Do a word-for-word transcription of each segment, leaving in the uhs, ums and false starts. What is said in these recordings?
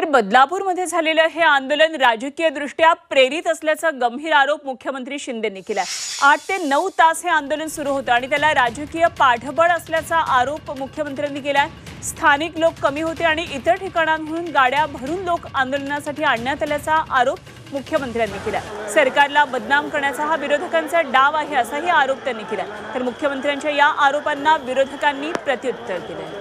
तर बदलापूरमध्ये झालेलं हे आंदोलन राजकीयदृष्ट्या प्रेरित असल्याचा गंभीर आरोप मुख्यमंत्री शिंदेंनी केलाय। आठ ते नऊ तास हे आंदोलन सुरू होतं आणि त्याला राजकीय पाठबळ असल्याचा आरोप मुख्यमंत्र्यांनी केलाय। स्थानिक लोक कमी होते आणि इतर ठिकाणांहून गाड्या भरून लोक आंदोलनासाठी आणण्यात आल्याचा आरोप मुख्यमंत्र्यांनी केला। सरकारला बदनाम करण्याचा हा विरोधकांचा डाव आहे असाही आरोप त्यांनी केला। तर मुख्यमंत्र्यांच्या या आरोपांना विरोधकांनी प्रत्युत्तर दिले।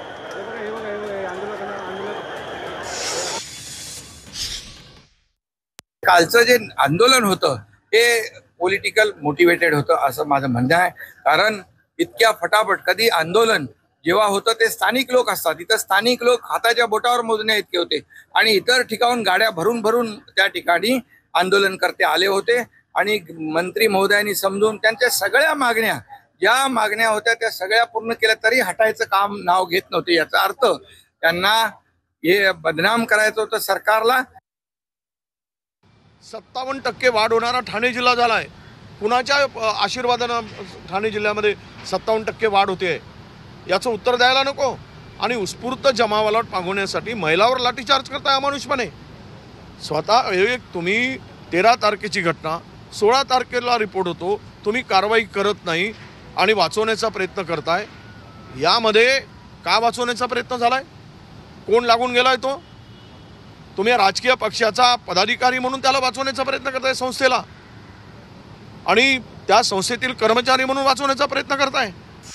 कालचं जे आंदोलन होतं हे पॉलिटिकल मोटिवेटेड होतं असं माझं म्हणणं आहे। कारण इतक्या फटाफट कधी आंदोलन जेव्हा होतं ते स्थानिक लोक असतात, इथं स्थानिक लोक हाताच्या बोटावर मोजण्या इतके होते आणि इतर ठिकाणून गाड्या भरून भरून त्या ठिकाणी आंदोलनकर्ते आले होते आणि मंत्री महोदयांनी समजून त्यांच्या सगळ्या मागण्या ज्या मागण्या होत्या त्या सगळ्या पूर्ण केल्या तरी हटायचं काम नाव घेत नव्हते। याचा अर्थ त्यांना हे बदनाम करायचं होतं सरकारला। सत्तावन्न टक्के वाढ होणारा ठाणे जिल्हा झाला आहे। कुणाच्या आशीर्वादानं ठाणे जिल्ह्यामध्ये सत्तावन्न टक्के वाढ होते याचं उत्तर द्यायला नको आणि उत्स्फूर्त जमावाला पांगवण्यासाठी महिलावर लाठीचार्ज करताय अमानुषपणे। स्वतः एक तुम्ही तेरा तारखेची घटना सोळा तारखेला रिपोर्ट होतो, तुम्ही कारवाई करत नाही आणि वाचवण्याचा प्रयत्न करताय। यामध्ये का वाचवण्याचा प्रयत्न झालाय? कोण लागून गेलाय? तो तुम्ही राजकीय पक्षाचा पदाधिकारी म्हणून त्याला वाचवण्याचा प्रयत्न करताय संस्थेला आणि त्या संस्थेतील कर्मचारी म्हणून वाचवण्याचा प्रयत्न करताय।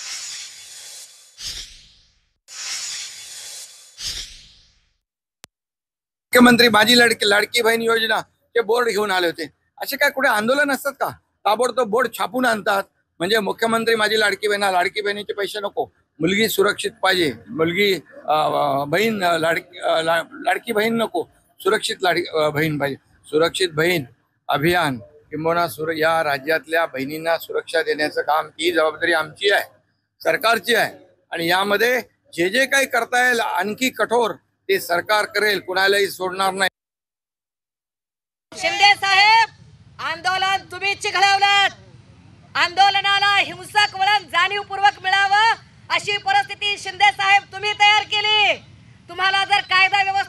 मुख्यमंत्री माझी लाडकी लाडकी बहीण योजना चे बोर्ड घेऊन आले होते। असे काय कुठे आंदोलन असतात का? ताबडतोब बोर्ड छापून आणतात म्हणजे मुख्यमंत्री माझी लाडकी बहीण, लाडकी बहिणीचे पैसे नको, मुलगी सुरक्षित पाहिजे, मुलगी बहीण लाडकी लाडकी बहीण नको, सुरक्षित लाडकी बहीण पाहिजे। सुरक्षित बहीण अभियान किंवा सुर या राज्यातल्या बहिणींना सुरक्षा देण्याचं काम ही जबाबदारी आमची आहे, सरकारची आहे आणि यामध्ये जे जे काही करता येईल आणखी कठोर ते सरकार करेल, कुणालाही सोडणार नाही। शिंदे साहेब, आंदोलन तुम्ही चिघळवलं, आंदोलनाला हिंसक वळण जाणीवपूर्वक मिळावं अशी परिस्थिती शिंदे साहेब तुम्ही तयार केली। तुम्हाला जर कायदा व्यवस्था